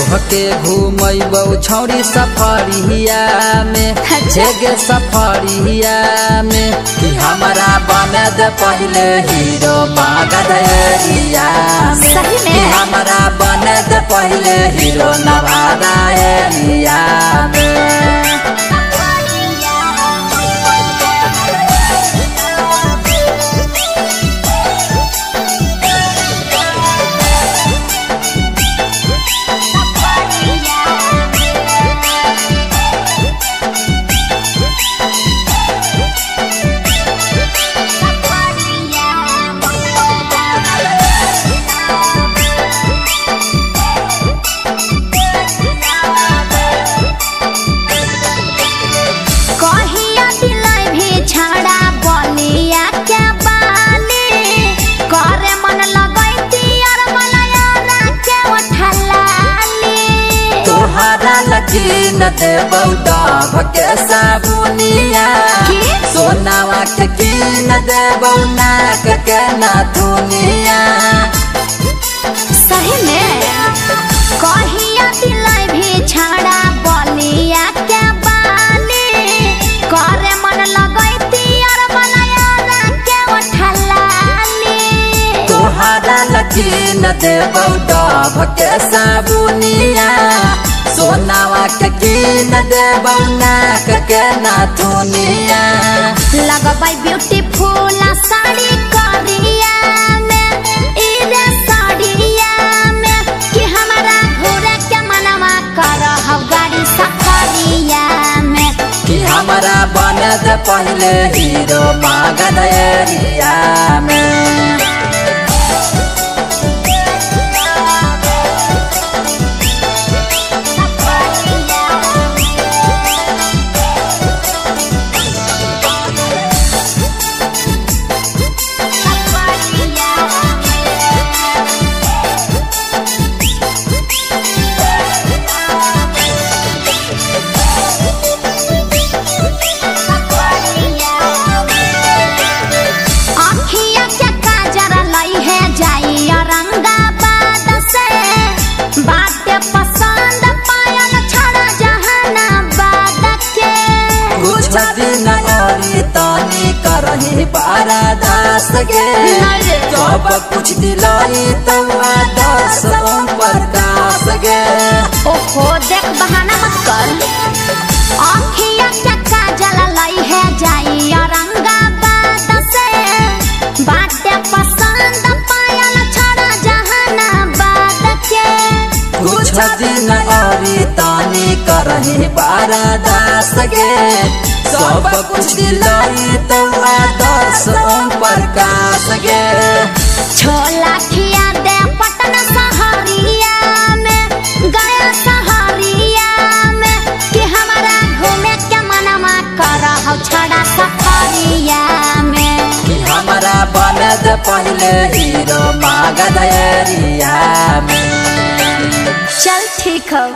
तोहके घूमैबौ छौरी सफरिया में गे सफरिया में कि हमारा बने दे पहले हीरो बागदरिया में कि हमारा बने दे पहले हीरो नवादा एरिया में। न देबौ डाभ के साबुनिया सोनावा के कीन देबौ नाक के नथुनिया। सही में कहिया दिलाई भी छाड़ा बलिया के बाली करे मन लगैती और बनाया के उठलाली। तोहरा लकी न देबौ डाभ के साबुनिया सोनावा के कीन देबौ नाक के नथुनिया। लगबै ब्यूटीफुल साड़ी करिया में इरे साड़िया में कि हमारा घोड़ा के मनवा करहौ गाड़ी सफरिया में कि हमारा बने दे पहले हीरो बागदरिया में। पारदास गे सब कुछ दिलाई तवा दस प्रकाश गे। ओहो देख बहाना मत कर आँखिया चक्का जला लाई है जाई औरंगाबाद से बाटे पसंद पायल छड़ा जहानाबाद के। कुछ दिन और तानी करही पारदास गे सब कुछ दिलाई तवा दस प्रकाश गे। छोला खिया दे पटना सहरिया में गया सहरिया में कि हमारा घूमे के मनवा करहौ छड़ा सफरिया में कि हमारा बने दे पहले हीरो बागदरिया में। चल ठीक हो।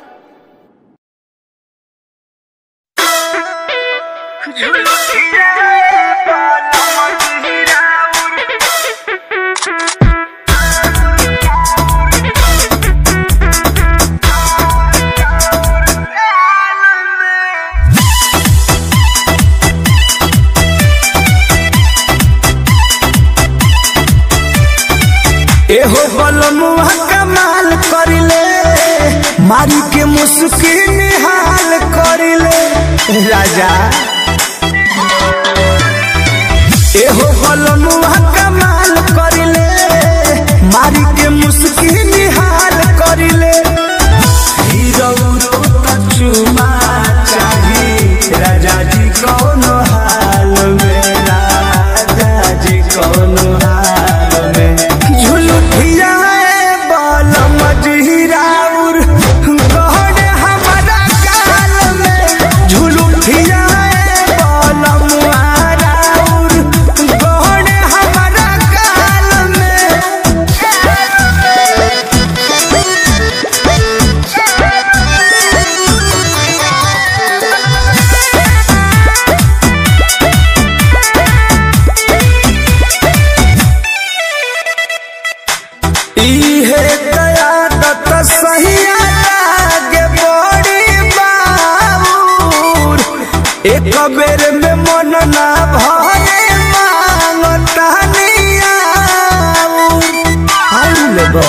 एहो बलमुआ कमाल करिले मारी के मुस्की निहाल करिले राजा। एहो बलमुआ कमाल करिले मारी के मुस्की निहाल करिले। हीरो रोता चुमा चाही राजा जी कौन हाल में राजा जी कौन हाल में। झुलुठिया बल मजहिराउर गहरे हमारा गाल में झुलुठिया बल मुआराउर गहरे हमारा गाल में। एक बेर में मन ना भरे मांगता निया आउले बा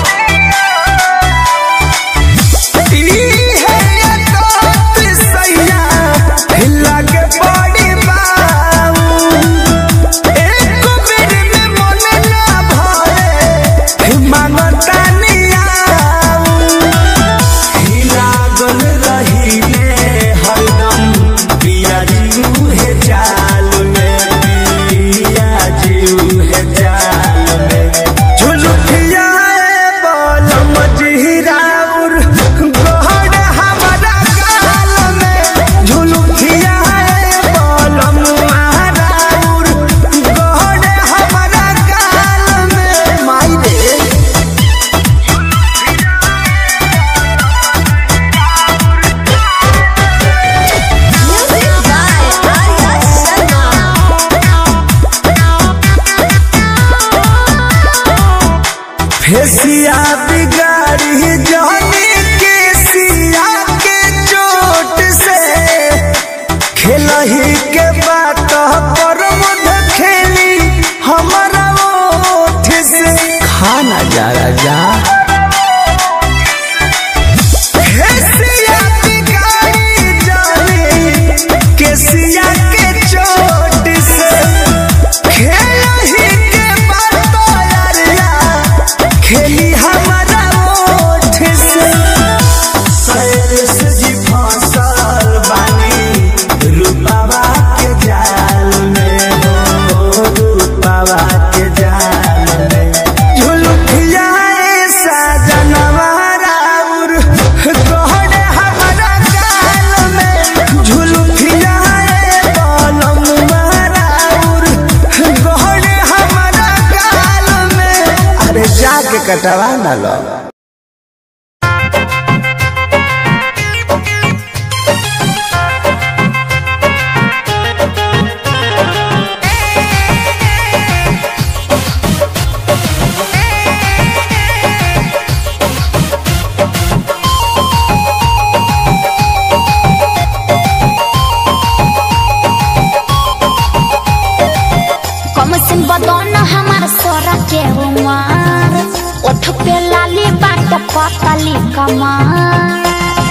फेसिया बिगाड़ी जाने के सिया के चोट से खेलही के बात पर मुध खेली हमारा ओठ से खाना जा राजा फेसिया बिगाड़ी जाने के सिया के चोट से खेलही के बात खेली हमारा ओठ से सैरस जी फसल बानी रूपावा के जाल में हो रूपावा के जाल में झुलुकिया सजनवा राउर गहरे हमारा गाल में झुलुकिया बलमुआ राउर गहरे हमारा गाल में अरे जाके कटवा ना लो कमसिन बदन हमार सोरा के उमार ओठ पे लाली बाट पतली कमार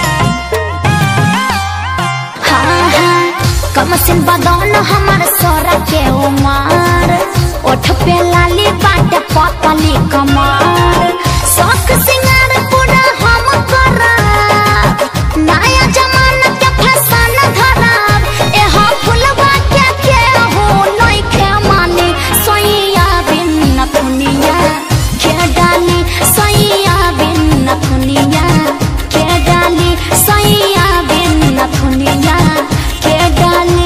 हाँ हाँ कमसिन बदन हमार सोरा के उमार ओठ पे लाली बाट पतली कमार शौक सिंगार पूरा हम कराब नया जमाना के फैशन धराब एह फुलवा के हो नइखे माने सोइया बिन दुनिया के डाली सोइया बिन दुनिया के डाली सोइया बिन दुनिया के डाली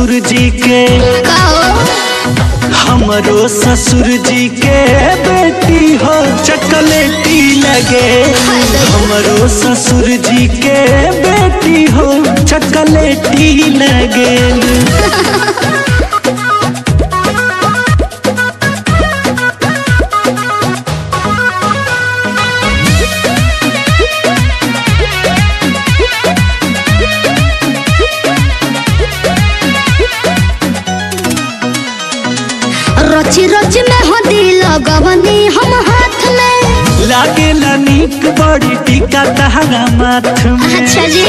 ससुर जी के हमरो ससुर जी के बेटी हो चॉकलेटी लगे। हमरो ससुर जी के बेटी हो चॉकलेटी लगे। रची रची में हो दिल गवनी हम हाथ में लागे नीक बड़ी टीका तहरा माथ में। अच्छा जी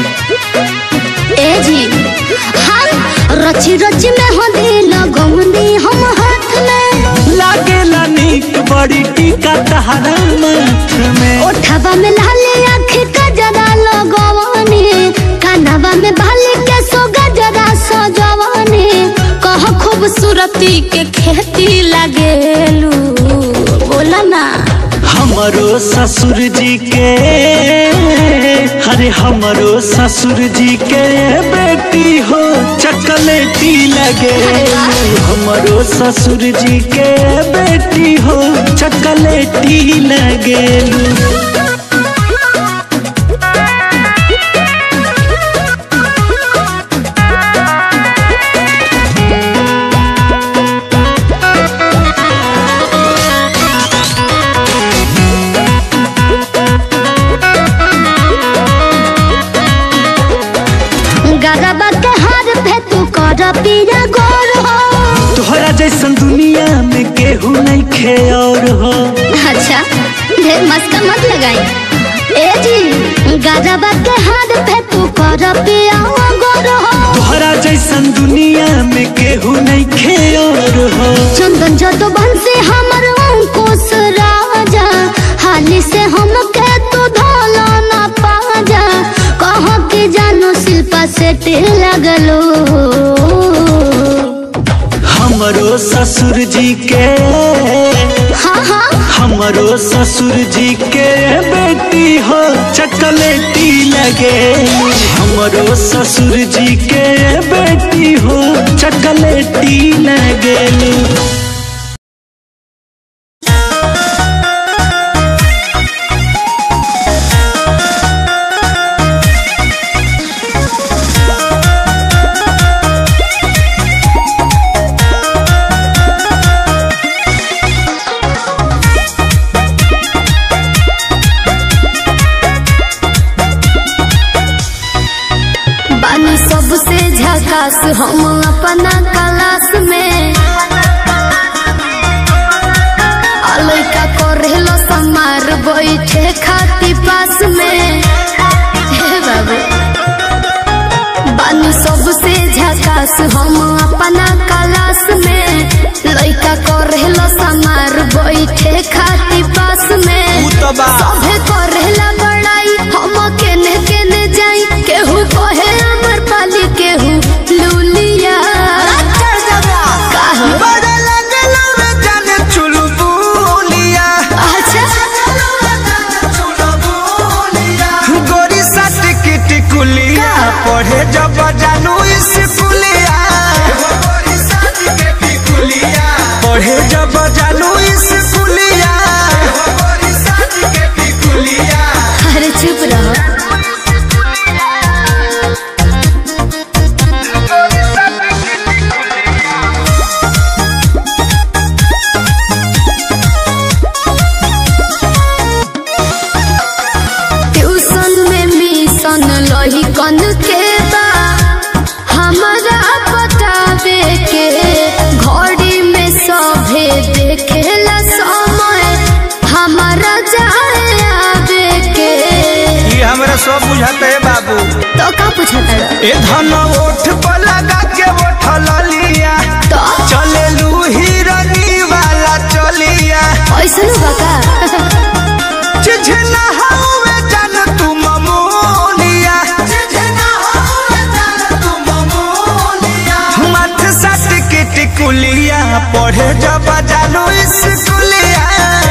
ए जी हम रची रची में हो दिल गवनी हम हाथ में लागे नीक बड़ी टीका तहरा माथ में। ओठवा में लाली आँख का जरा लगवनी कानवा में बाली के सो गजरा सजवनी कह खूबसूरती के खेती लगेलू बोला ना। हमरो ससुर जी के अरे हमरो ससुर जी के बेटी हो चॉकलेटी लगे। हमरो ससुर जी के बेटी हो चॉकलेटी लगे। तोहरा जैसन दुनिया में केहू नहीं खे और हो। अच्छा ढेर मस्का मत लगाई ए जी गजबा के हाथ पे तू कर पिया गोर हो। तोहरा जैसन दुनिया में केहू नहीं खे और हो। चंदन जतो बंसी हमर अंकुश राजा हाली से हम के तू धोला ना पाजा कह के जानो शिल्पा से लगलो। हमरो ससुर जी के हाँ हमरो ससुर जी के बेटी हो चॉकलेटी लगे। हमरो ससुर जी के बेटी हो चॉकलेटी लगे। हम अपना क्लास में लड़का करेलो समार बैठे खाती पास में बाबू बानी सबसे झकास हम अपना क्लास में लड़का करेलो समार बैठे खाती पास में सभे करेला बड़ाई हम केने केने जाई केहू कहे अमर पाली केहू लूलिया पढ़े जब जानू स्कूलिया पढ़े जब जानू स्कूलिया। अरे चुप रहो। ट्यूशन में मिशन लही कन के बा हमारा बतावे के घड़ी में सभे देखेला समय हमारा जाए आवे के। ये हमरा सब बुझाते है बाबू। तो का पूछता ए धन ओठ पर लगा के उठल लिया तो चले लू हिरनी वाला चलिया। ऐसा न बका चिझना हवे जान तू ममोलिया मत सट के टिकुलिया पढ़े जब जानू स्कूलिया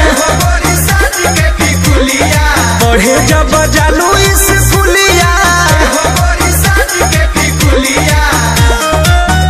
पढ़े जब जानू स्कूलिया।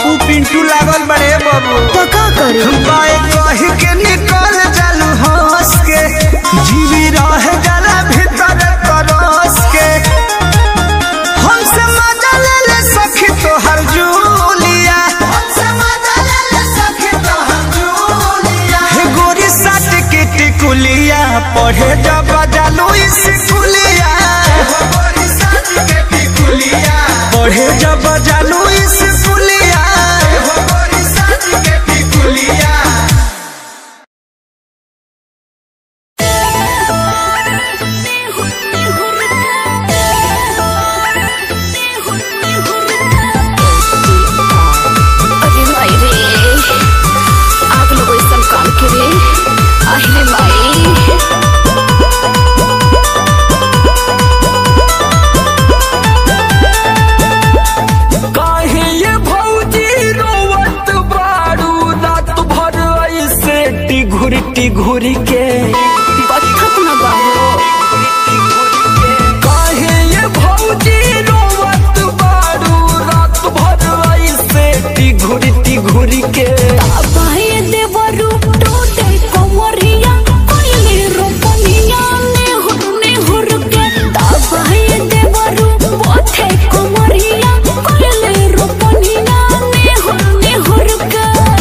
पप्पू पिंटू लागल बड़े बाबू तो का करे बाए कही के निकल जालू हंस के जीवी रह जाला भीतर तरस के हमसे मजा ले ले सखी तोहर जूलिया हमसे मजा ले ले सखी तोहर जूलिया हे गोरी साट के टिकुलिया पढ़े जब जालू स्कूलिया गोरी साट के टिकुलिया पढ़े जब जालू स्कूलिया गोरी साट के टिकुलिया घुरी के कथक न बाहो काहे ये भौजी रोवत बारू रात भर ऐसे घुरी के बाहे देवरु टोटे कोमरिया कोइले रोपनिया ने हुर के बाहे देवरु बोथे कोमरिया कोइले रोपनिया ने हुर के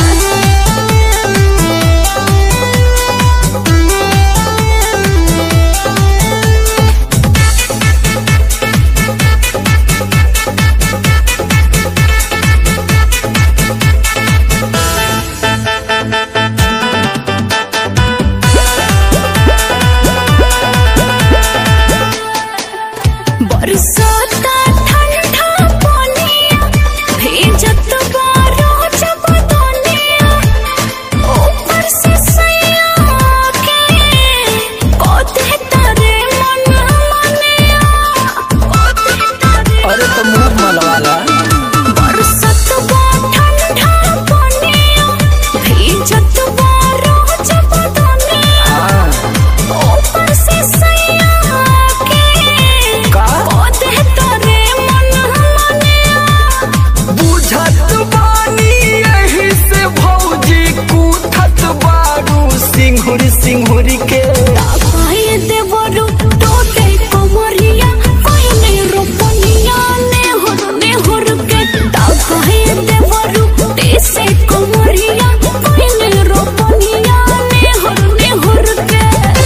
बरसाता ठंडा पानिया भेजत बारो जब दुनिया ऊपर से सैया के कोते तारे मन मनिया कोते तारे अरे तो मुंह मलवाला बरसात ठंडा पानिया भेजत बारो जब दुनिया ऊपर से सैया के बुझत बानी यही से भौजी कूथत बारू सिंहुरी के बाहे देवरु टोटे कोमरिया कोइले रोपनिया ने हुर के बाहे देवरु टेसे कोमरिया कोइले रोपनिया ने हुर के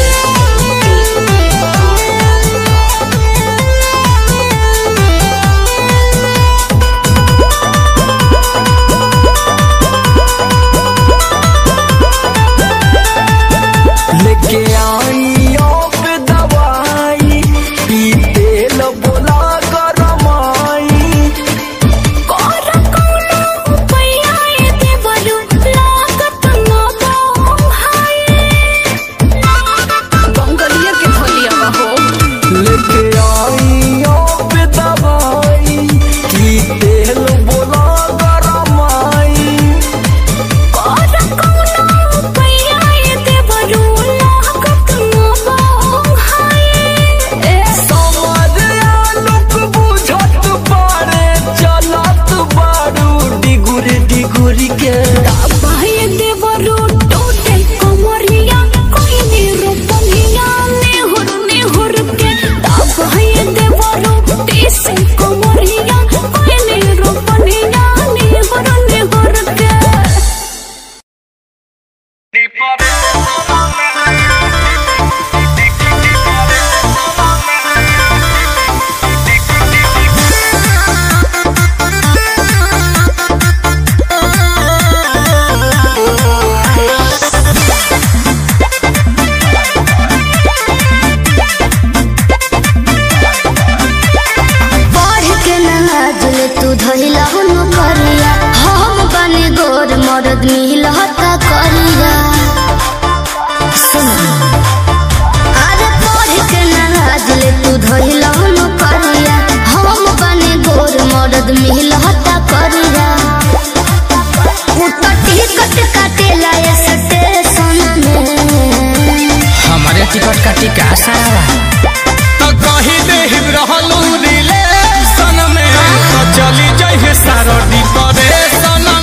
लेके आइयो पे दवाई पी तेल बोला गरमाई कोरा कोना पैया देवरु लागत न हाय बंगलिया के भलिया हो लेके आइयो पे दवाई पी तेल बोला गरमाई कोरा कोना पैया देवरु लागत न हाय समझ आलोक बुझत बारे चलत बारू डिगुरी के बाहे देवरु टोटे कोमरिया कोइले रोपनिया ने हुर के बाहे देवरु टेसे कोमरिया कोइले रोपनिया ने हुर के पढ़ के नजल तू धइला हुनु करिया हम बने गोर मरद मिलता करिया सुन अरे पढ़ के नजल तू धइला हुनु करिया हम बने गोर मरद मिलता करिया उतटी कट काटेला स्टेशन में हमारे टिकट का टिका सारा तो कहीं देह रहलू रिलेशन में तो चली जाइए सारो डिप्रेशन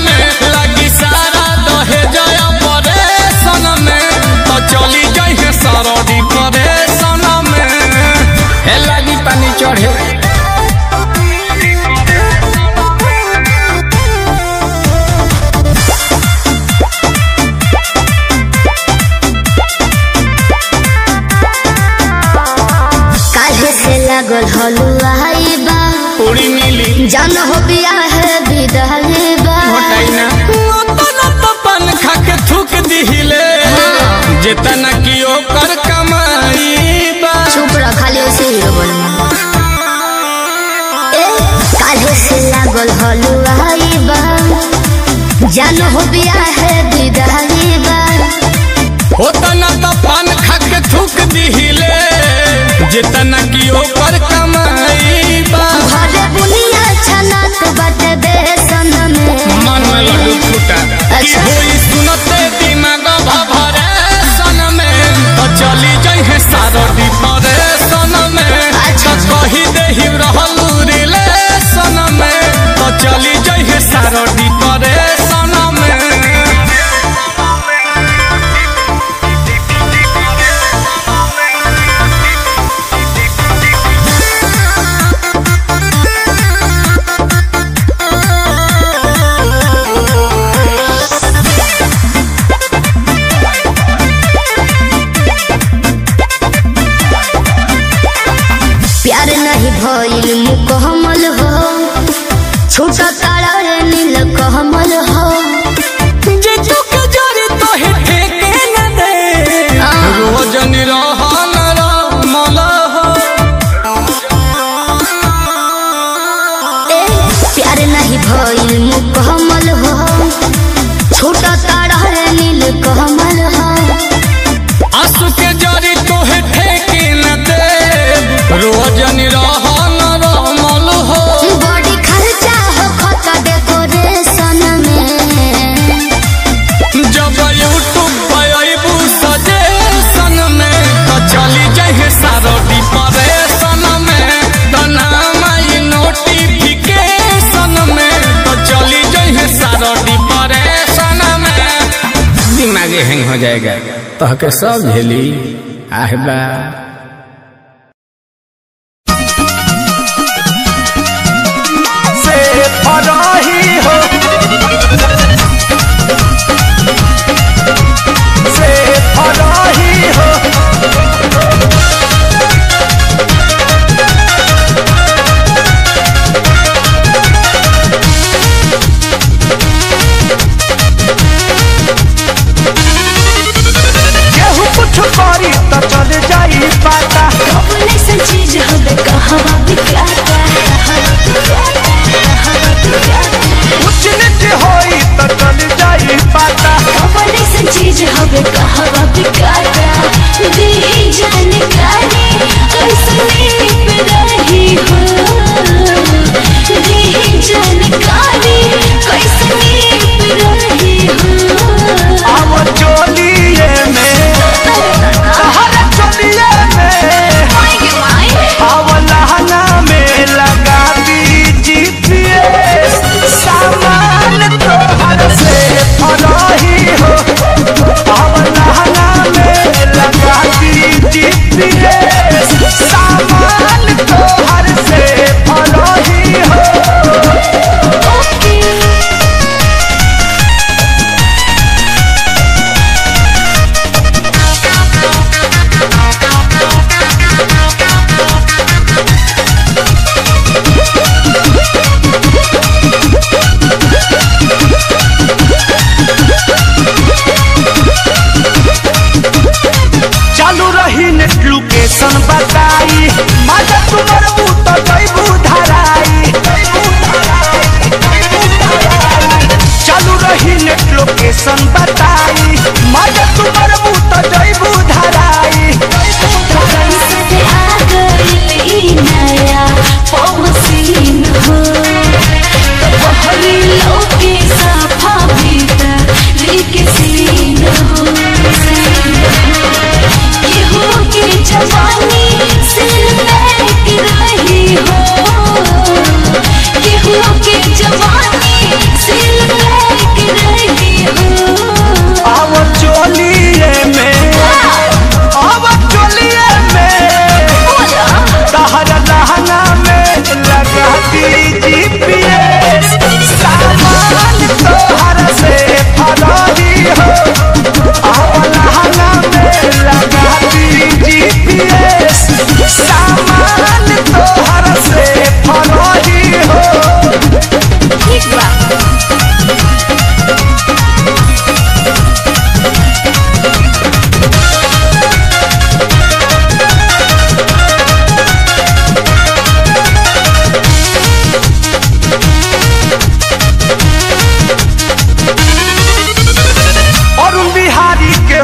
जान हो बिया है विदाई बा होता ना तो पान खा के थूक दिहिले जितना की ओकर कमाई बा घरे बुनिया छना तो बाटे बेसन में मन में लड्डू फूटा की होई सुनते दिमाग भभरे सन में तो चली जाई सारो डिपरे सन में तो कही देहि रहलू रिले सन में तो चली जाई सारो डिपरे सन में प्यार नहीं भइल मुकम्मल हो छोटा तारा रे नील कमल हो जे चुक जरी तो हे ठेके न दे रोज निरहन रमल हो प्यार नहीं भइल मुकम्मल हो छोटा तारा रे नील कमल हो आंसू के जरी तो हे ठेके न दे रोज निरहन रमल हो बड़ी खर्चा हो खता डेकोरेशन में जब यूट्यूब पे आइबू सजेशन में तो चली जाए सारो डिप्रेशन में तो नाम आई नोटिफिकेशन में तो चली जाए सारो डिप्रेशन में दिमाग हैंग हो जाएगा तो के सब झेली आहबा फराही हो से फराही हो केहू कुछ करी तो चल जाई पाता चीज हमें कहवा बिकाता कुछ नीच होई तो चल जाई पाता चीज हमें कहवा बिकाता दी जानकारी कैसे रही हो दी जानकारी कैसे रही हो अब चोलिए में हर चोलिए में अब लहंगा में लगा दी जीपीएस सामान तो हर से फराही हो अब लहंगा में लगा दी जीपीएस सामान तो हर से फराही हो ओके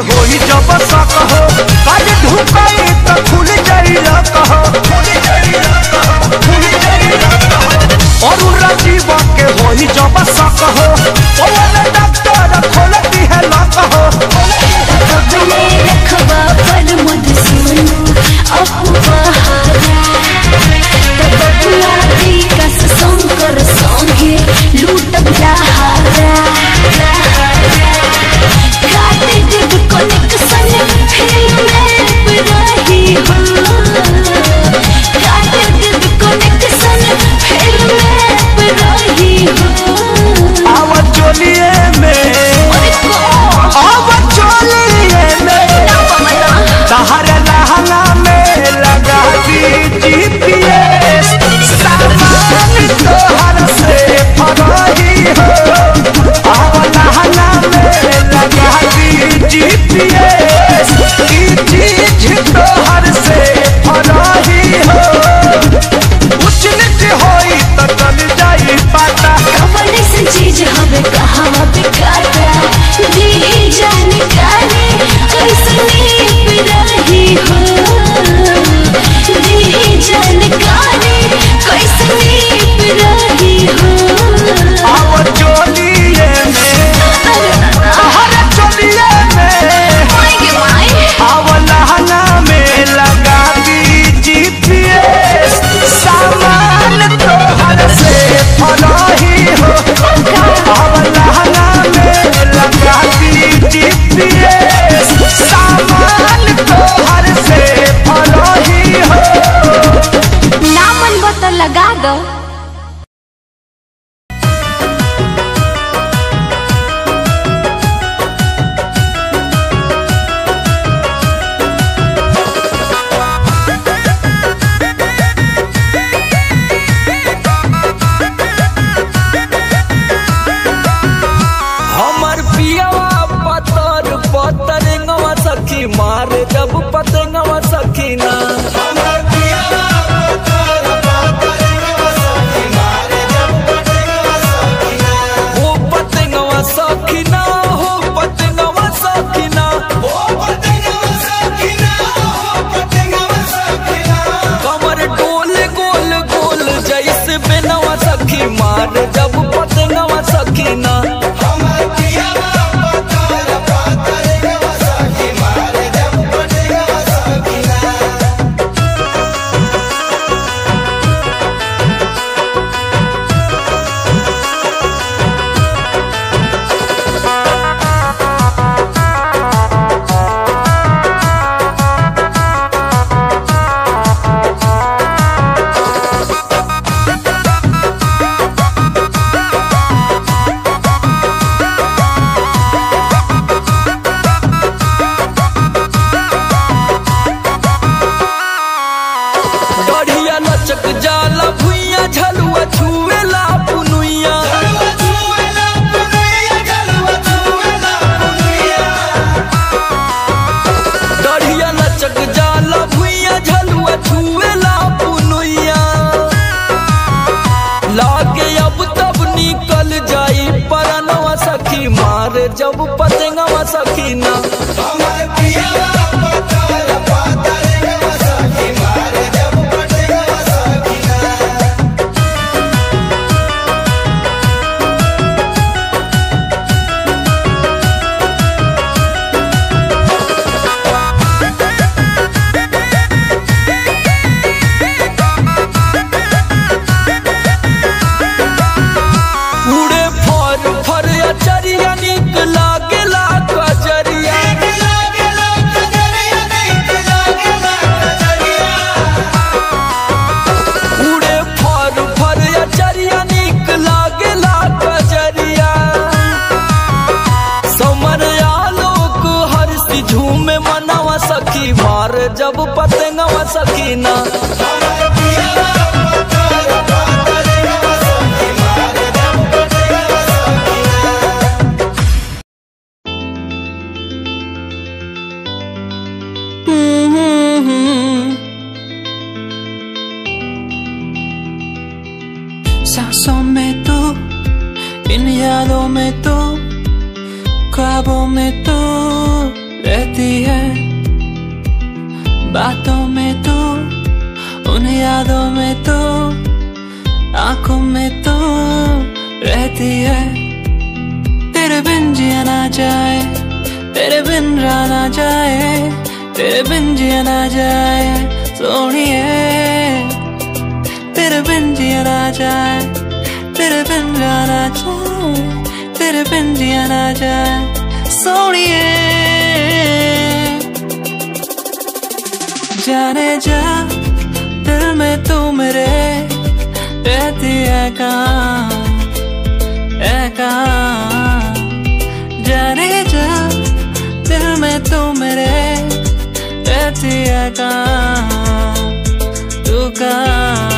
होई जब सक हो काज ढुकाई तो खुल जाई लक हो और राजीव के होई जब सक हो ओले डॉक्टर खोलती है लक हो अपने रखवा पर मुझ सुनो अपहारा बबुआ दी कस संकर संगे लूट बहारा काटे जब कनेक्शन फिल्म में रही हो काटे जब कनेक्शन फिल्म में रही हो आवाज चोलिए में आवाज चोलिए में तहरे लहंगा में लगा दी GPS सामान तोहर से फराही हो आवाज लहंगा में लगा दी GPS की चीज तोहर से फराही हो उच्च नीच होई तो चल जाई पता कौन सी चीज हमें कहाँ पे काटा दी जानकारी कैसनी रही हो दी जानकारी कैसनी रही हो आवाज चोलिए में तहरे चोलिए में आवाज लहंगा में लगा दी GPS सामान तोहर से फराही हो आवाज लहंगा में लगा दी GPS सामान तोहर से फराही हो नामन बोतल लगा दो हमर पियावा पतर पतरंगवा सखी मारे जब पतंगवा सखी ना हो पतंगवा सखी ना हो पतंगवा सखी ना कमर डोल गोल गोल जैसे बेनवा सखी मारे जब पतंगवा सखी ना बढ़िया लचक जाला भुइया झलुआ छुएला पुनुइया बढ़िया लचक जाला भुइया झलुआ छुएला पुनुइया लागे अब तब निकल जाई परनवा सखी मारे जब पतंगवा सखी ना उड़े फर फर अचरिया निक लागेला कजरिया उड़े फर फर अचरिया निक लागेला कजरिया समर आलोक हर्षि झूमे मनावा सखी मार जब पतंगवा सखी ना सांसों में तो इन यादों में तो ख्वाबों में तो रहती है बातों में तू, उन यादों में तू, आंखों में तू रहती है। तेरे बिन जिया ना जाए, तेरे बिन रहा ना जाए, तेरे बिन जिया ना जाए सोनिए। तेरे बिन जिया ना जाए, तेरे बिन रहा ना जाए, तेरे बिन जिया ना जाए सोनिए। जाने जा दिल में तू मेरे रहती है कहाँ, है कहाँ। जाने जा दिल में तू मेरे रहती है कहाँ, तू कहाँ।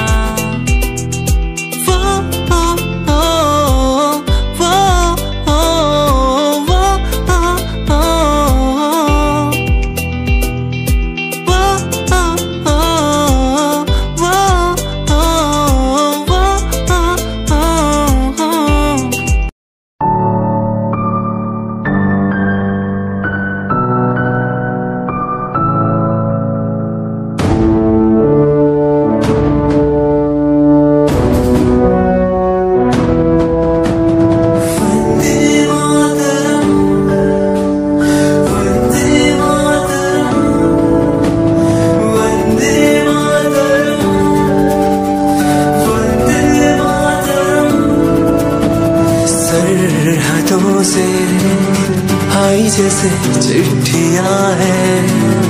से आई जैसे चिट्ठियां हैं,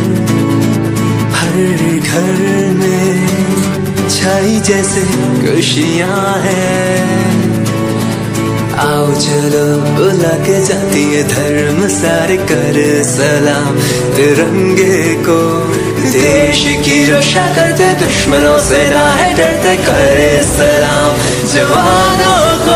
हर घर में छाई जैसे खुशियां हैं। आओ चलो बुला के जाती है धर्म सारे कर सलाम तिरंगे को। देश की रक्षा करते दुश्मनों से ना है डरते करे सलाम जवानों को।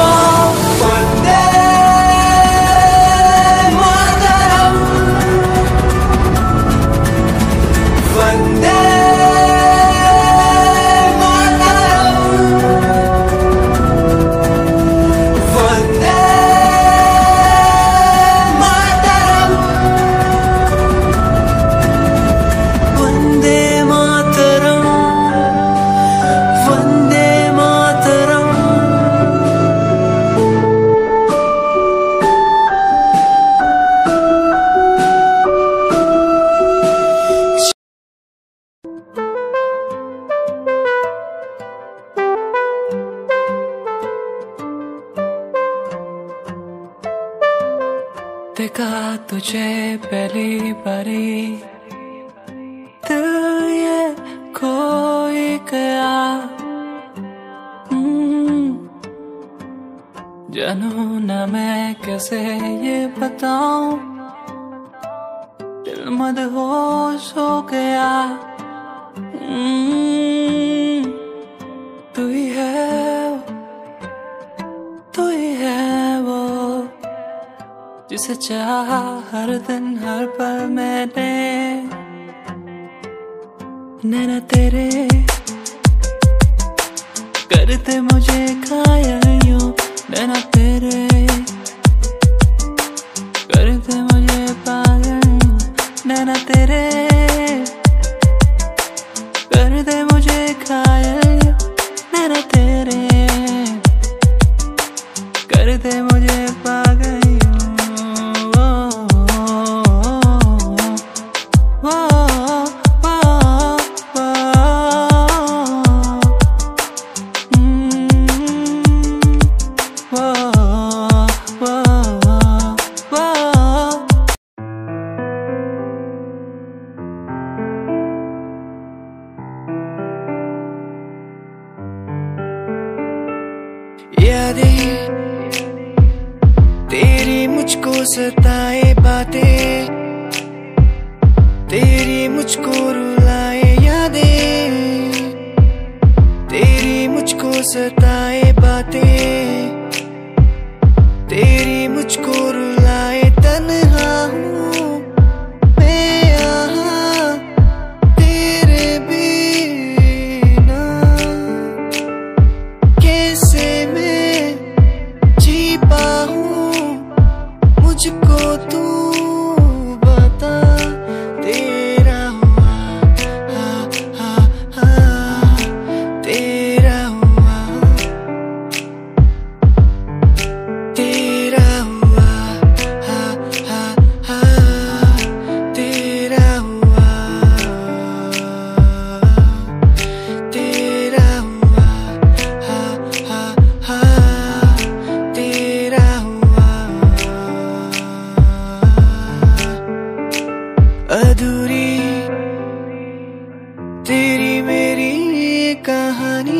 देखा तुझे पहली बारी दिल ये खोई गया। जानू ना मैं कैसे ये बताऊं, दिल मदहोश हो गया। तू ही है, तू ही है वो जिसे चाहा हर दिन हर पल मैंने। नैना तेरे करते मुझे घायल यूं, नैना तेरे करते मुझे पागल यूं, नैना तेरे करते मुझे घायल यूं, नैना तेरे करते मुझे पागल यूं। यादें तेरी मुझको सताए बातें, तेरी मुझको रुलाए यादें, तेरी मुझको सताए बातें, तेरी मुझको रुलाए। तन्हा हूँ मैं यहाँ तेरे बिना, कैसे मैं जी पाऊँ मुझको तू अधूरी तेरी मेरी कहानी।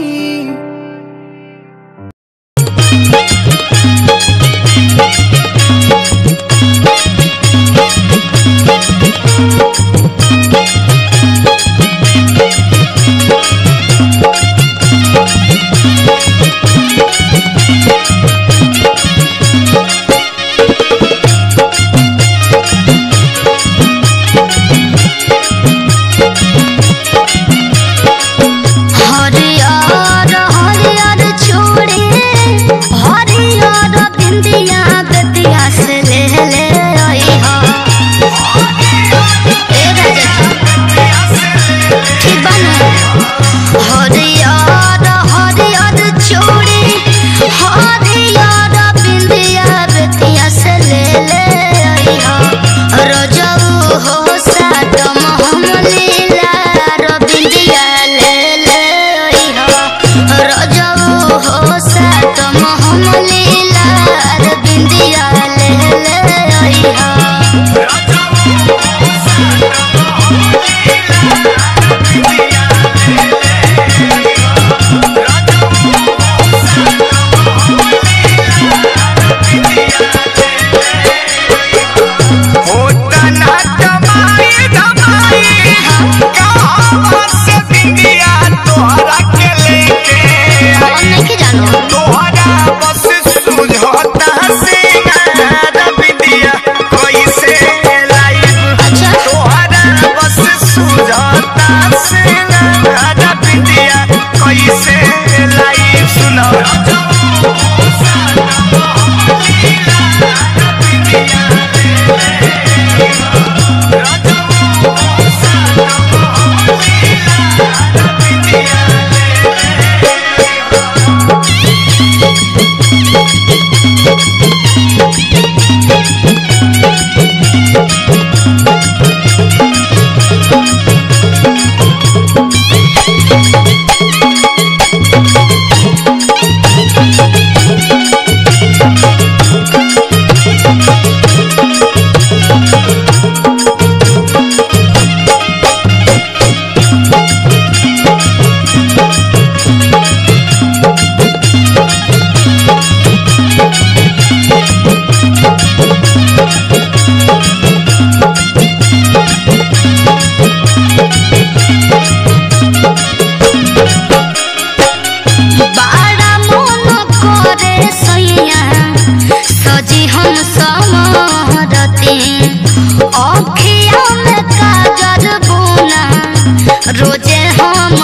रोजे हम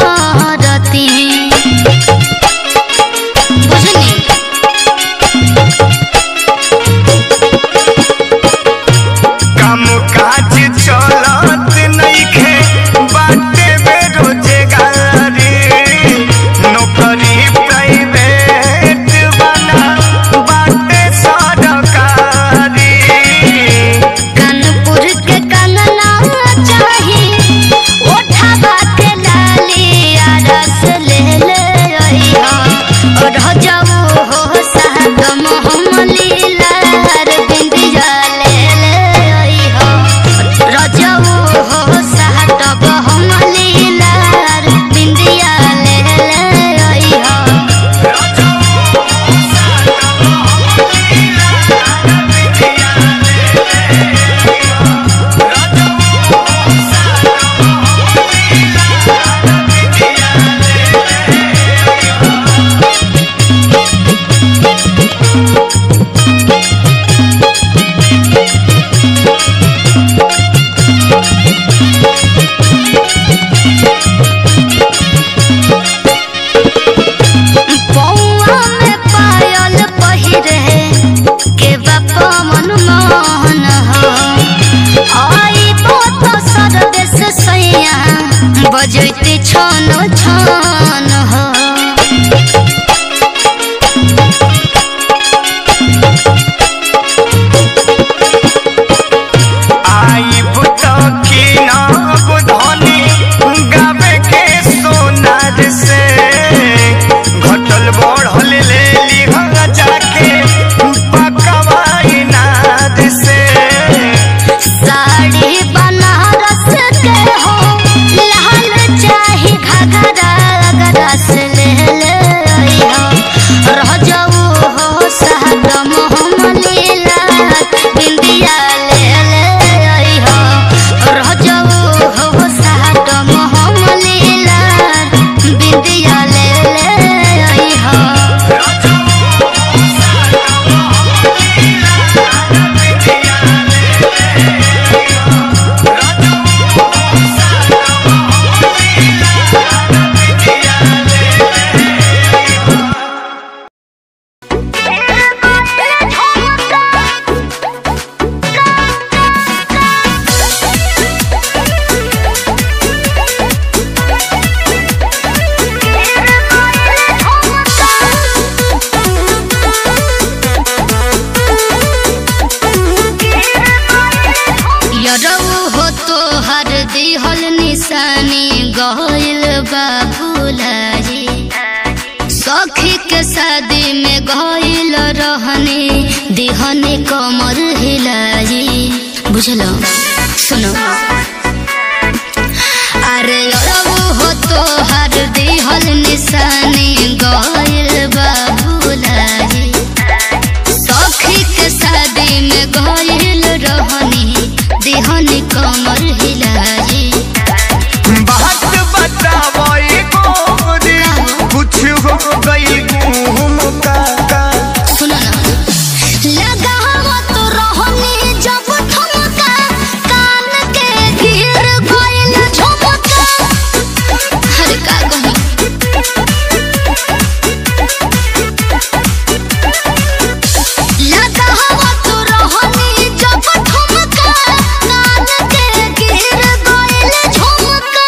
करती बुझनी काम काज चलत नइखे बाटे बेरोजगारी नौकरी प्राइवेट बना बाटे सरकारी कानपुर के कंगना चाही बाते लालिया रस ले ले अइहा और हो जाऊ हो सागम हम लीला हर बिंदिया ले ले अइहा रजाऊ हो सागम हम लीला हर बिंदिया ले ले अइहा बजते छन छन हो आई बुतो की ना बुधनी गावे के सोनार से घटल बढ़ल ले लिहा जाके पकवाई नाद से साड़ी बना शादी में गइल रहनी दिहनी कमर हिलाई बुझलो सुनो अरे हो तो हर दिहल निशानी गइल बाबुलाई सखी के शादी में गइल रहनी दिहनी कमर हिलाई बात बतावई गोरी कुछ हो गई घूम का सुनो ना लगा हो तो रहनी जब ठुमका कान के गिर गइल झुमका हर का कही लगा हो तो रहनी जब ठुमका कान के गिर गइल झुमका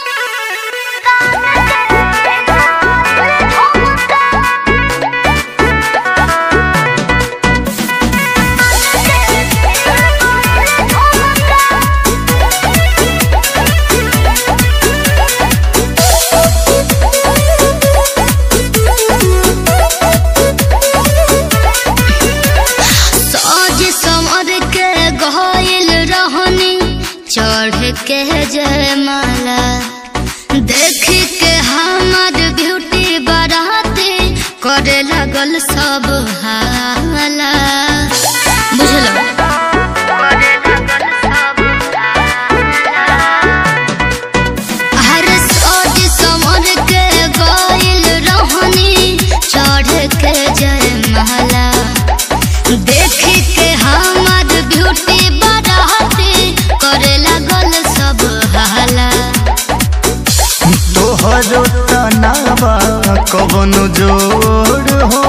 सज समर के गइल रहनी चढ़ के जयमाला देख के हमर ब्यूटी बाराती करे लगल सब हाला बुझलो हर सज समर के गइल रहनी चढ़ के जयमाला देख के हमर ब्यूटी बढ़ाती करे लगल सब हाला तोहरो तनावा कवन जोड़ हो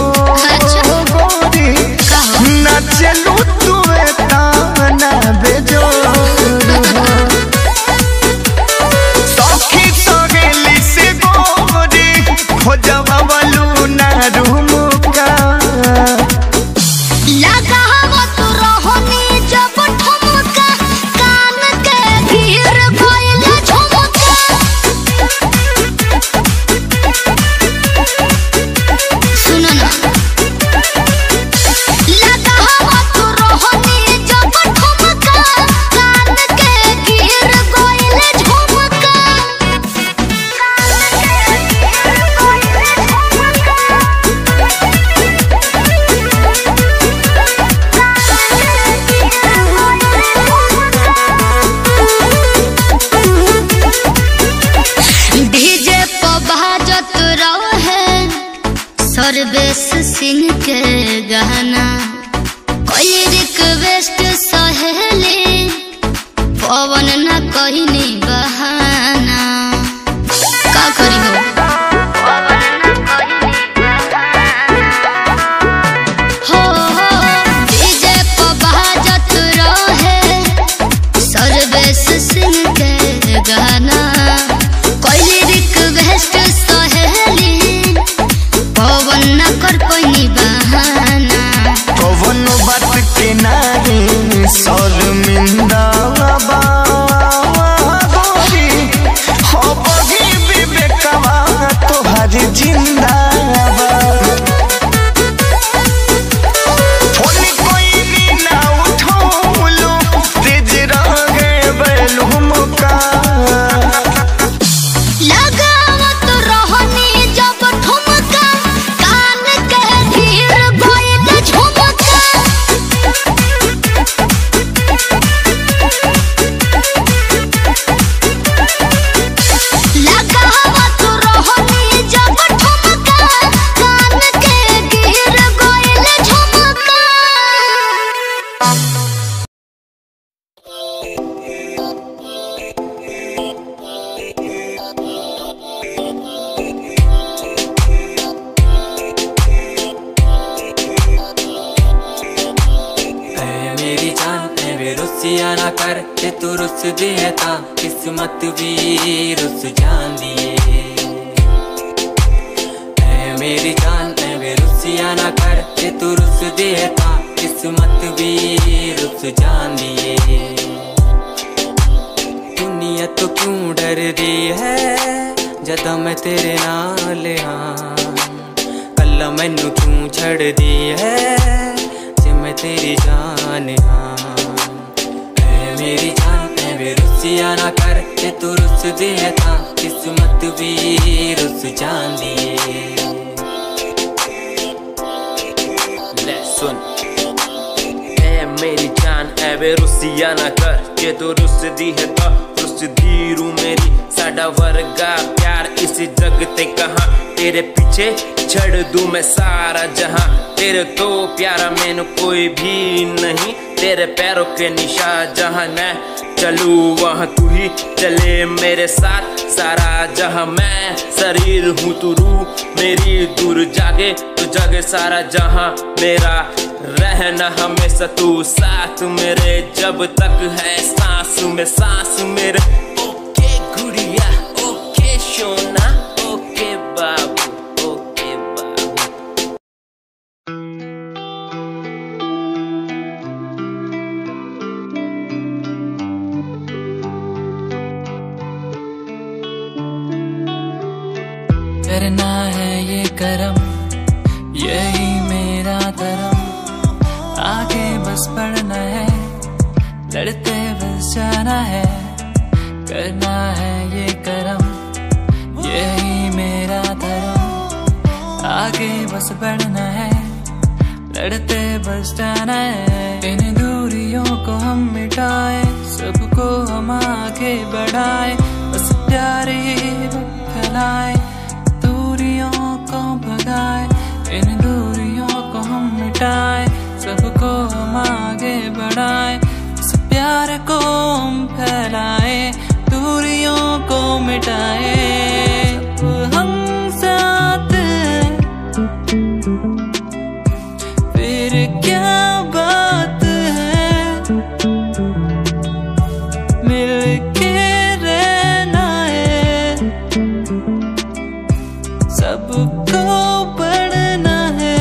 गोरी ना चलू तुए ताना बेजोड़ हो सखी सहेली से गोरी खोजवा वालू ना रूम का लगा हो तो रहनी जब ठुमका कान के गिर गइल झुमका सुनो ना लगा हो तो रहनी जब ठुमका कान के गिर गइल झुमका डीजे पर बाजत रहे सर्वेश सिंह के गाना कोई रिक्वेस्ट सहेली पवन न कहनी बहाना का करी हो हो डीजे पर बाजत रहे सर्वेश सिंह के गाना कोई रिक्वेस्ट सहेली पवन न कर कोई बहाना कवन बात के नारे शर्मिंदा बा गोरी हो बगी विवेकवा तोहर जिंदा बा फोन कोई ना उठौलो तेज रहे बैलूम का लगावत रहनी जब ठुमका कान के गिर गइल झुमका लगावत रहनी जब ठुमका कान के गिर गइल झुमका मेरी जान वे रुसिया ना कर ते तू रुस देता किस्मत भी रुस जान दिए मेरी जान वे रुसिया ना कर ते तू रुस देता किस्मत भी रुस जान दिए दुनिया तो क्यों डर रही है जदा मैं तेरे नाल हाँ कल भला मैनू क्यों छड़ दी है जे मैं तेरी जान हाँ ऐ मेरी जान ऐ वे रुसिया ना कर जे तू रुस दे तां किस्मत भी रुस जांदी ले सुन ऐ मेरी जान ऐ वे रुसिया ना कर जे तू रुस दी है तां रुस दी रू मेरी साडा वर्गा प्यार इस जग ते कहां तेरे पीछे छड़ दूं मैं सारा जहां तेरे तो प्यारा मैनू कोई भी नहीं तेरे पैरों के निशान जहां मैं चलूं वहां तू ही चले मेरे साथ सारा जहां मैं शरीर हूँ तू रूह मेरी दूर जागे तू जागे सारा जहां मेरा रहना हमेशा तू साथ मेरे जब तक है सांस में सांस मेरे ओके गुड़िया ओके सोना ओके बाबू ओके बाबू करना है ये करम यही मेरा धर्म आगे बस बढ़ना है लड़ते बस जाना है करना है ये करम यही मेरा धर्म आगे बस बढ़ना है लड़ते बस जाना है इन दूरियों को हम मिटाए सबको हम आगे बढ़ाए बस प्यारे फैलाए दूरियों को भगाए इन दूरियों को हम मिटाए सबको हम आगे बढ़ाए इस प्यार को हम फैलाए दूरियों को मिटाए सब हम साथ हैं फिर क्या बात है मिलके रहना है सबको पढ़ना है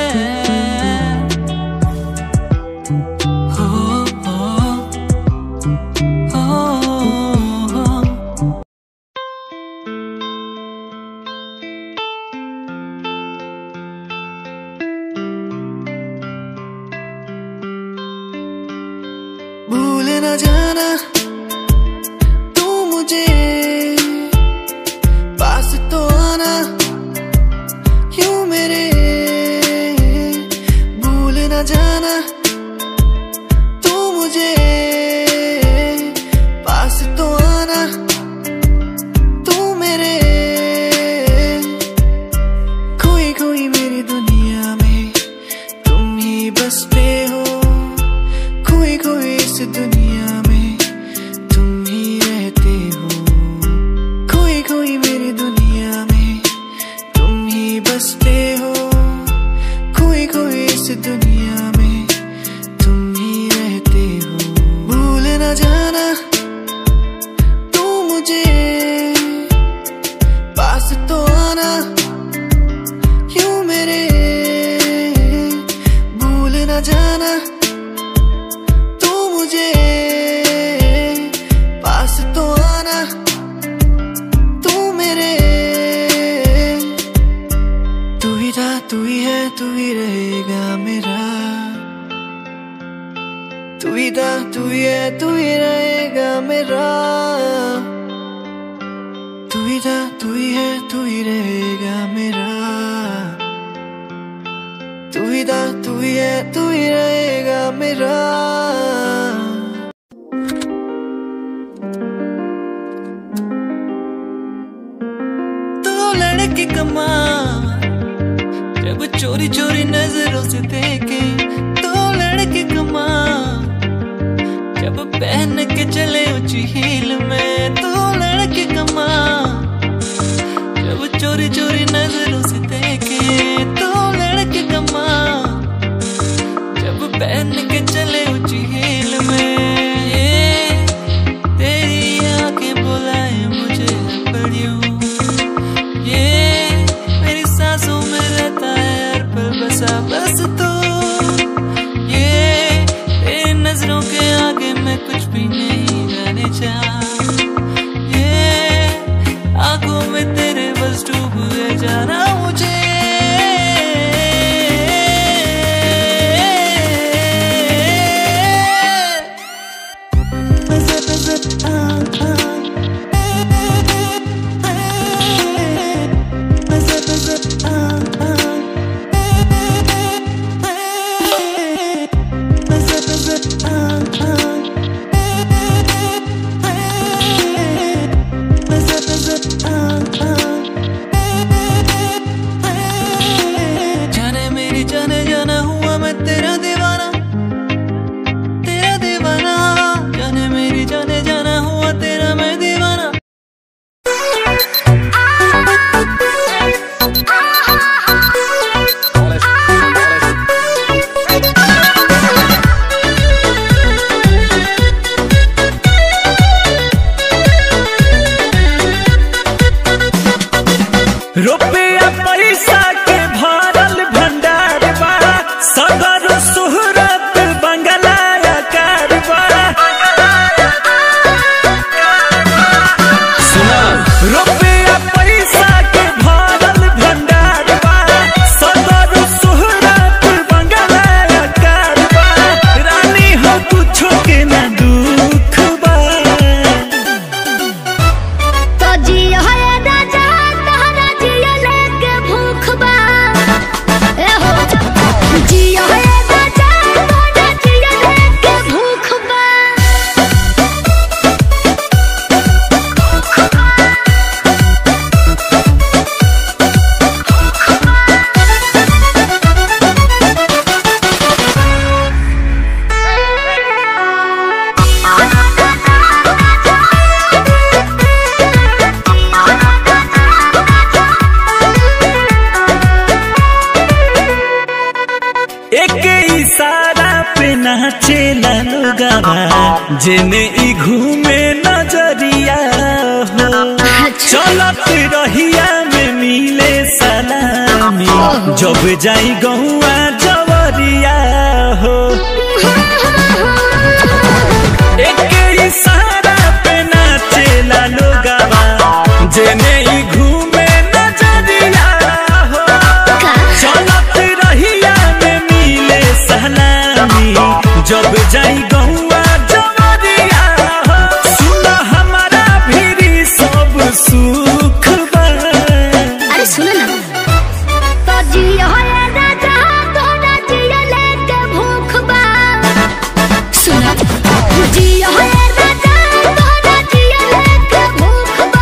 भूल न जाना तू मुझे पास तो आना क्यों मेरे भूल न जाना तू मुझे पास तो आना तू मेरे खोई खोई मेरी दुनिया में तुम ही बसते हो खोई खोई इस दुनिया में तुम ही रहते हो खोई खोई मेरी दुनिया में तुम ही बसते हो खोई खोई इस दुनिया में तुम ही रहते हो भूल न जाना तू मुझे पास तो आना क्यों मेरे भूल न जाना मुझे पास तो आना तू मेरे तू ही था तू ही है तू ही रहेगा मेरा तू ही था तू ही है तू ही रहेगा मेरा तू ही था तू ही है तू ही रहेगा मेरा तू ही था तू ही है तू ही रहेगा मेरा लड़के कमाल जब चोरी चोरी नजरों से देखे तो लड़के कमाल जब पहन के चले ऊंची हील में तो लड़के कमाल जब चोरी चोरी नजरों से देखे तो लड़के कमाल जब पहन के चले ऊंची हील में ये तेरी आंखें बुलाए मुझे पड़ियों बस तो ये तेरी नजरों के आगे मैं कुछ भी नहीं जेने ई घूमे नजरिया हो चलत रहिया में मिले सलामी जब जाई गहुआ जवरिया हो एक इशारा पे नाचेला लोगवा जेने ई घूमे नजरिया हो चलत रहिया में मिले सलामी जब जाई गहुआ जवरिया हो सुन हमारा भी सब सुख बा। अरे सुनो ना तो जियो है राजा तोरा जियो लेके भूख बा सुनो जियो है राजा तोरा जियो लेके भूख बा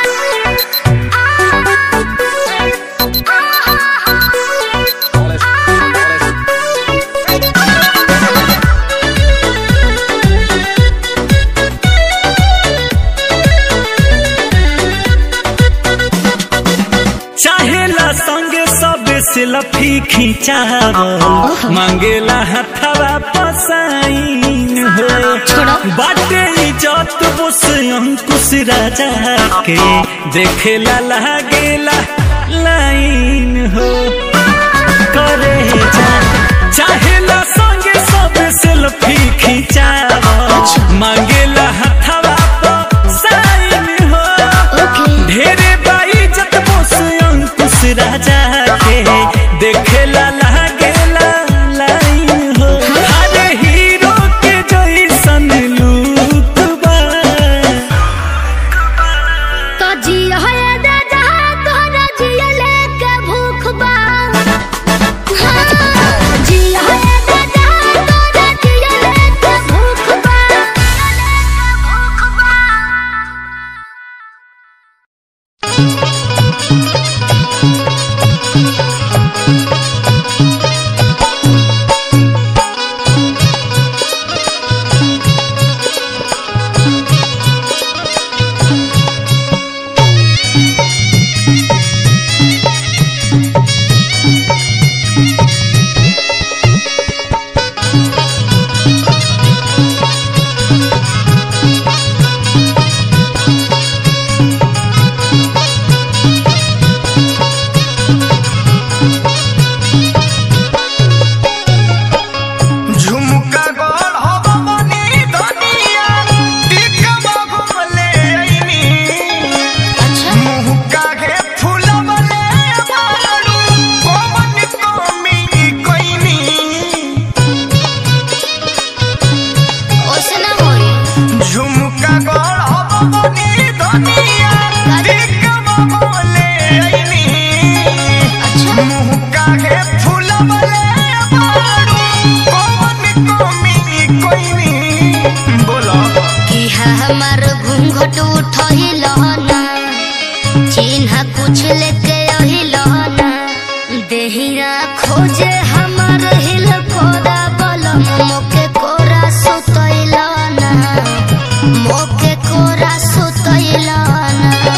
चाहेला संगे सब सेल्फी खिंचावल मांगेला हथवा पसाइन हो बाटे इज्जत बोस अंकुश राजा के देखेला लागेला लाइन हो करे जा चाहेला संगे सब सेल्फी खिंचावल मांगेला हथवा पसाइन हो ढेरे बाइज्जत बोस अंकुश राजा के देखेला लागेला लाइन हो अरे हीरो के जैसन लुक बा। तो जियो है राजा तोरा जियो लेके भूख बा जियो है राजा तोरा जियो लेके भूख बा झुमका गोड़ हो बनी दुनिया टिकवा घुमले आईनी मुँह काहे फूलवले बारू कोमन कोमी कोइनी ओसना होई झुमका गोड़ हो बनी दुनिया टिकवा घुमले आईनी मुँह काहे फूलवले बारू कोमन कोमी कोइनी बोलो कि हमार घूंघट उठहिल ना चिन्ह कुछ लेके अहिल ना देहिया खोजे हमार हिल कोरा बलम मोके कोरा सुतइल ना मोके कोरा सुतइल ना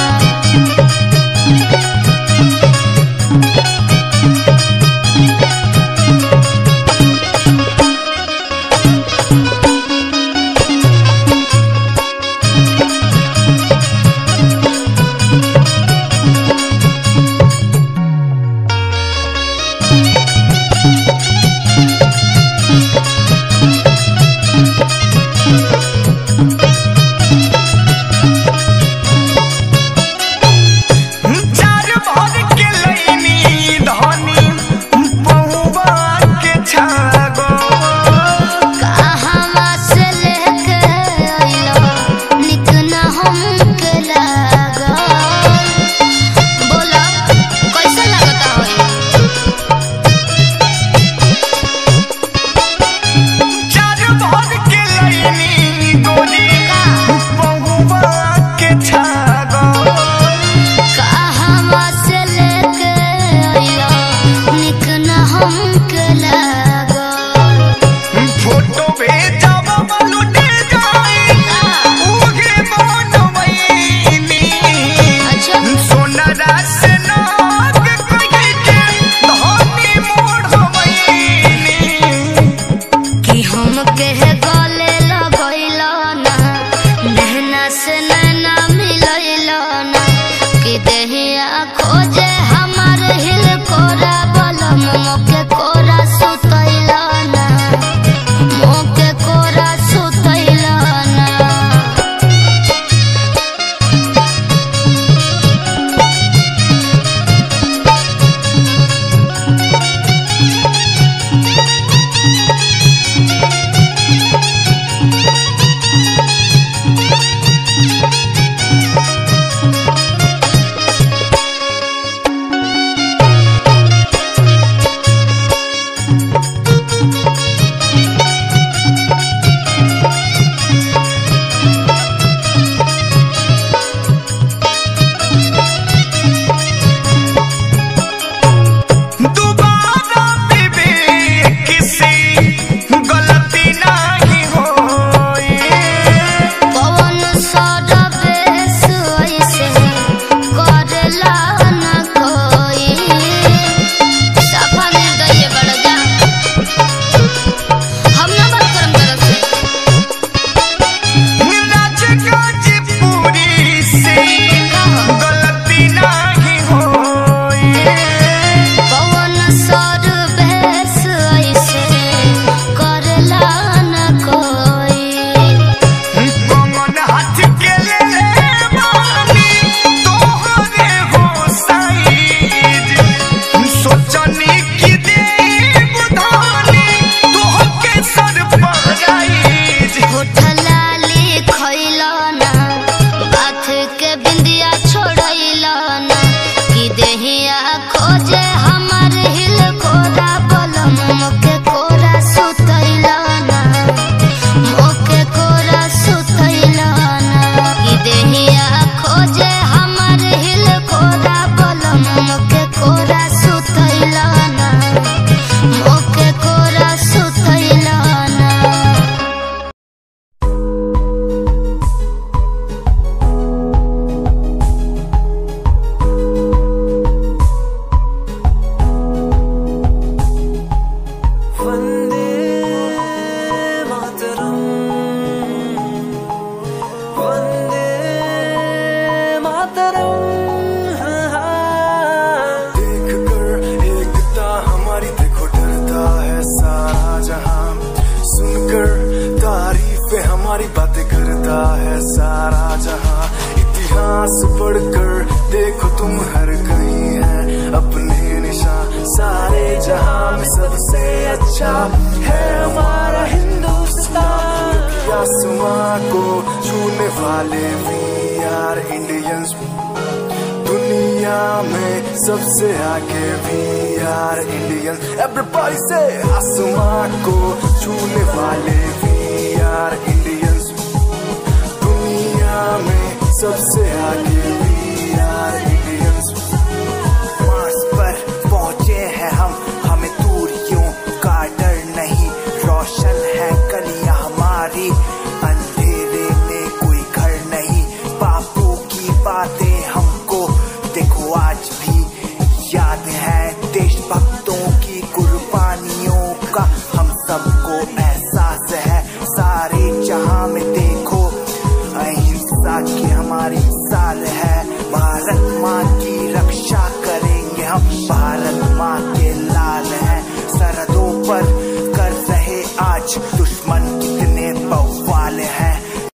देखो तुम हर कहीं है अपने निशान, सारे जहां में सबसे अच्छा है हमारा हिंदुस्तान। आसमां को छूने वाले वी आर इंडियंस, दुनिया में सबसे आगे वी आर इंडियंस। एवरीबॉडी से आसमां को छूने वाले वी आर इंडियंस, दुनिया में सबसे आगे वी आर इंडियंस। मार्स पर पहुंचे हैं हम, हमें दूरियों का डर नहीं, रोशन है गलियां हमारी, अंधेरे में कोई घर नहीं। बापू की बातें हमको देखो आज भी याद है, देशभक्तों की कुर्बानियों का हम सबको एहसास है। सारे जहां में देखो अहिंसा की हमारी साल है, भारत माँ की रक्षा करेंगे हम, भारत माँ के लाल हैं। सरहदों पर कर रहे आज दुश्मन कितने बवाल हैं।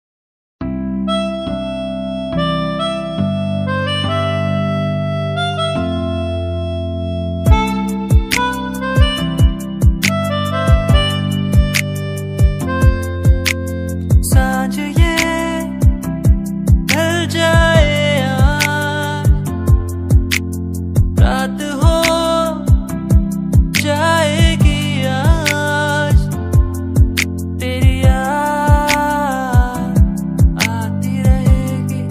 सांझ ये ढल जाए आज, रात हो जाएगी आज, तेरी याद आती रहेगी,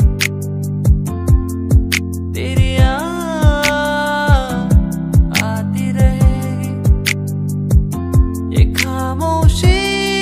तेरी याद आती रहेगी। ये खामोशी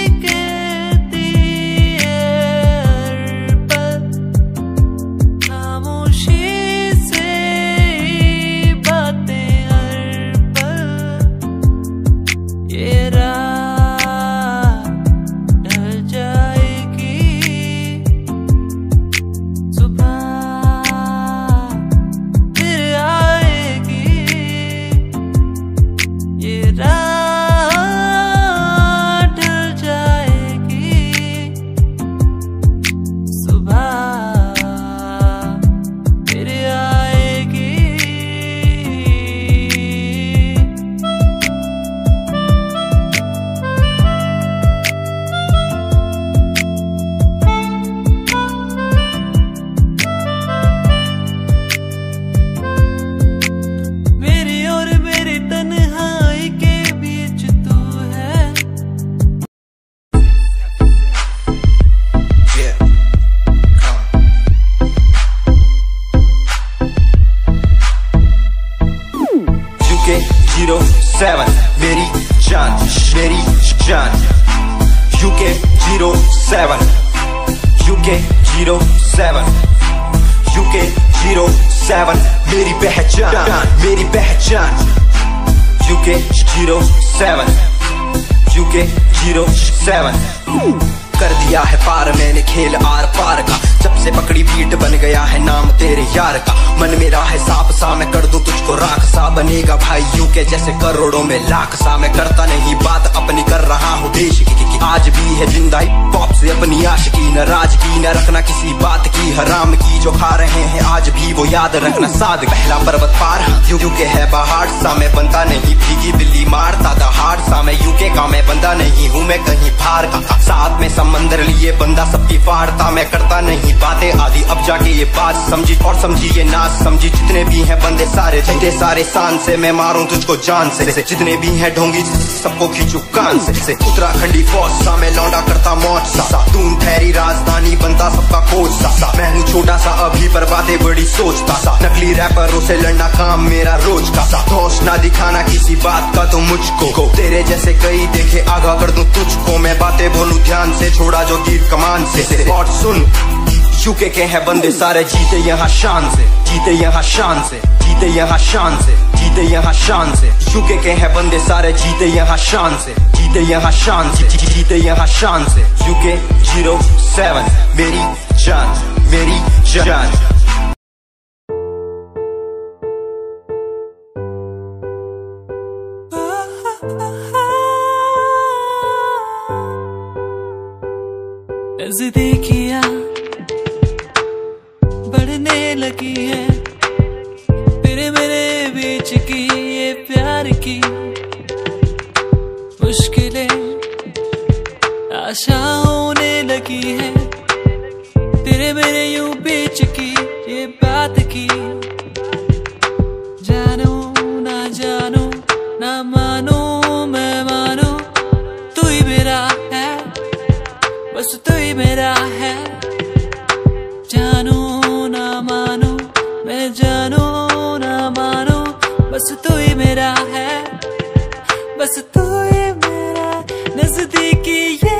मेरी जान, मेरी जान। UK 07, UK 07, UK 07, मेरी पहचान, मेरी पहचान। UK 07, UK 07, कर दिया है पार मैंने खेल आर पार का, जब से पकड़ी बीट बन गया है नाम तेरे यार का। मन मेरा है सांप सा, मैं कर दूं तुझको राख सा, बनेगा भाई यूके जैसे करोड़ों में लाख सा। मैं करता नहीं बात अपनी, कर रहा हूँ देश की, आज भी है जिंदा पॉप से अपनी आशिकी। नाराजगी न रखना किसी बात की, हराम की जो खा रहे हैं आज भी वो याद रखना। साद पहला पर्वत पार यूके है पहाड़ सा, मैं बनता नहीं भीगी बिल्ली मारता दहाड़ सा। मैं यूके का मैं बंदा नहीं हूँ, मैं कहीं बाहर का, साथ में समंदर लिए बंदा सबकी फाड़ता। मैं करता नहीं बातें आदि, अब जाके ये बात समझी और समझी ये नाच समझी। जितने भी हैं बंदे सारे जीते सारे शान से, मैं मारूं तुझको जान से। जितने भी हैं ढोंगी सबको खींचू कान से। उत्तराखंडी फौज सा मैं लौंडा करता मौज सा, दून ठहरी राजधानी बनता सबका कोच सा। मैं हूँ छोटा सा अभी पर बातें बड़ी सोचता सा, नकली रैपरों से लड़ना काम मेरा रोज का सा। होश ना दिखाना किसी बात का तो मुझको, तेरे जैसे कई देखे आगा कर दूं तुझको। मैं बातें बोलूं ध्यान से, छोड़ा जो तीर कमान से। और सुन यूके के हैं बंदे सारे, जीते यहाँ शान से, जीते यहाँ शान से, जीते यहाँ शान से, जीते यहाँ शान से। यूके के हैं बंदे सारे, जीते यहाँ शान से, जीते यहाँ शान से, जीते यहाँ शान से। UK 07, मेरी जान, मेरी जान। नजदीकियां बढ़ने लगी है, आशा होने लगी है तेरे मेरे यूं बीच की ये बात की। जानो ना जानो ना मानो मैं मानो तू ही मेरा है, बस तू ही मेरा है। जानो ना मानो मैं जानो ना मानो बस तू ही मेरा है, बस तू ही मेरा नजदीकी है।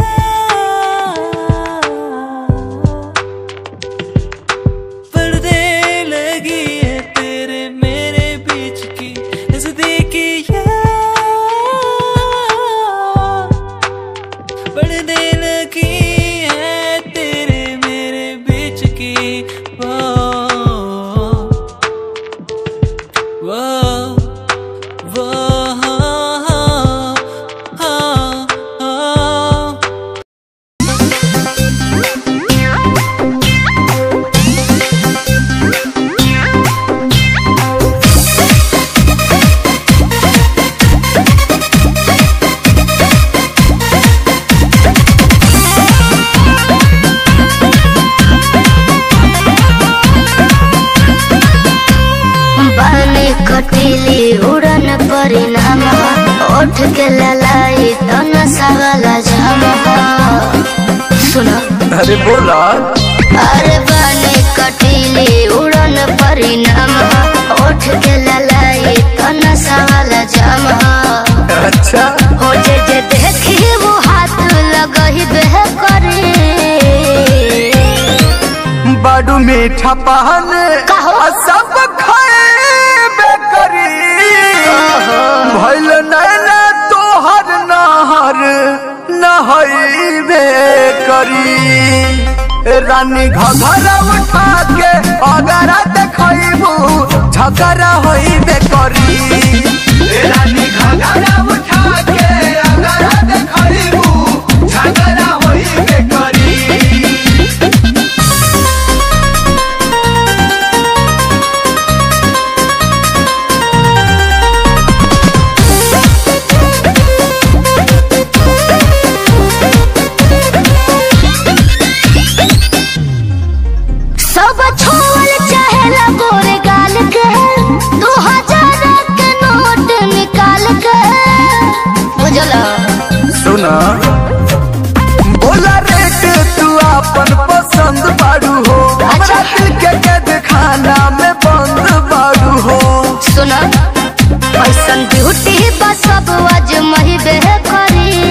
पर्दे लगी है तेरे मेरे बीच की नजदीकी है। पर्दे लगी है तेरे मेरे बीच की वो कटीली उड़न परिणाम ओठ के ललाई तो नशा वाला जाम। सुनो अरे बोला। अरे बने कटीली उड़न परिणाम ओठ के ललाई तो नशा वाला जाम। अच्छा हो जे देखी वो हाथ लगही बेह करे। बाडू मीठा पान सब खाए भइल नैना तोहर नहर नहइबे करी। रानी घघरा उठा के अगर देखबू झगड़ा होइबे करी। रानी घघरा उठा के अगर देखबू झगड़ा होइबे करी। सुना बोला रेट तू अपन पसंद बाड़ू हो। हमरा दिल के कैद खाना में बंद बाड़ू हो। सुना ऐसन ब्यूटी बस सब अजमही बेह करी।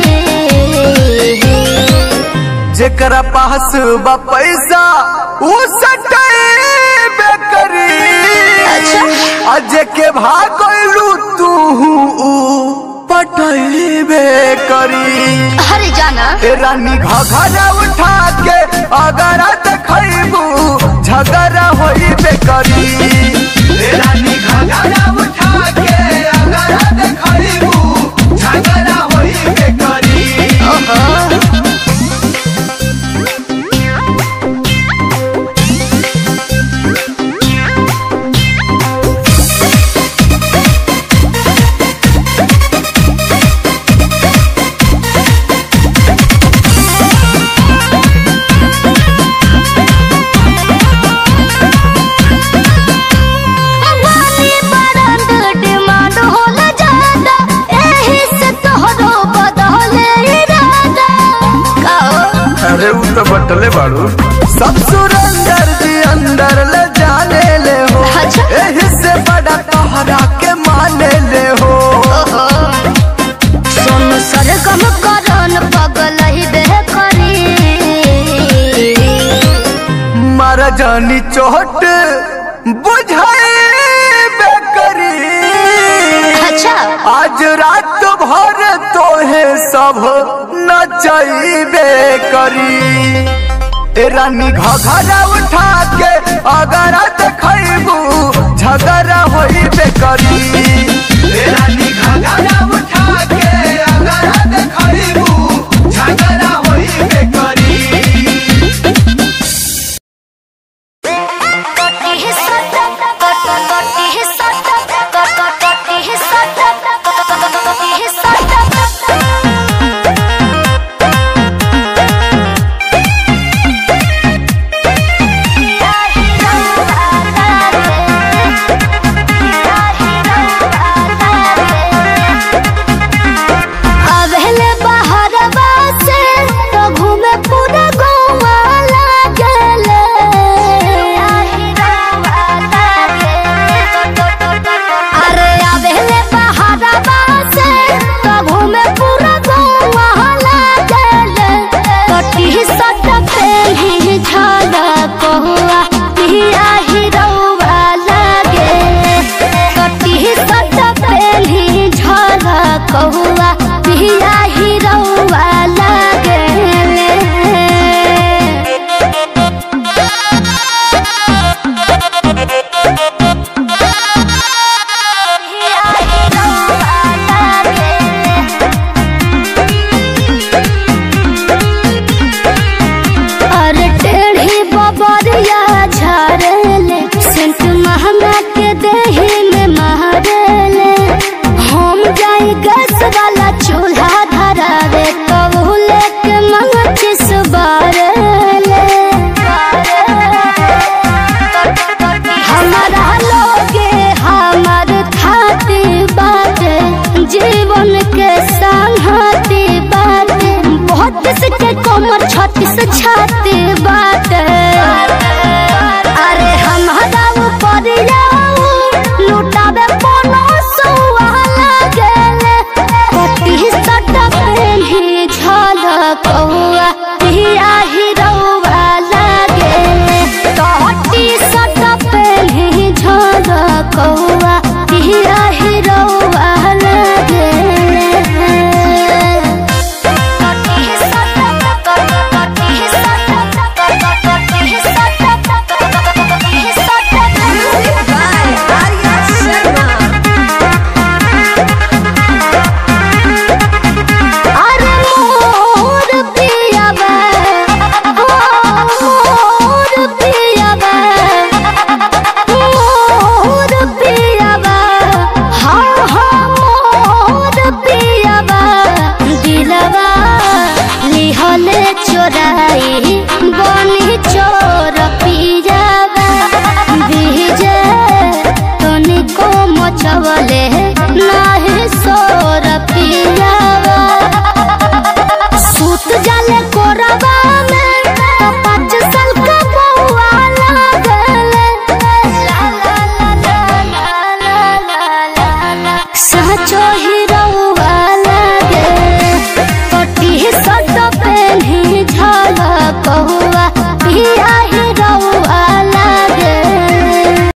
जेकरा पास बा पैसा उ सटैबे करी। अच्छा आज के भागलू तू पटैबे करी। अरे जाना रानी घघरा उठा के अगर देखबू झगड़ा होइबे करी। रानी घघरा उठा के अगर देखबू झगड़ा होइबे करी। अरे उ तो बटले बाड़ू सब सुरेंदर जी अंदर ले जाने ले हो। एही से बड़ा तोहरा के माने ले हो। सोन सरगम करन पगल ही बेह करी। मारा जानी चोट बुझाइबे करी। अच्छा आज रात भर तोहे सब नचैबे करी। रानी घघरा उठा के अगर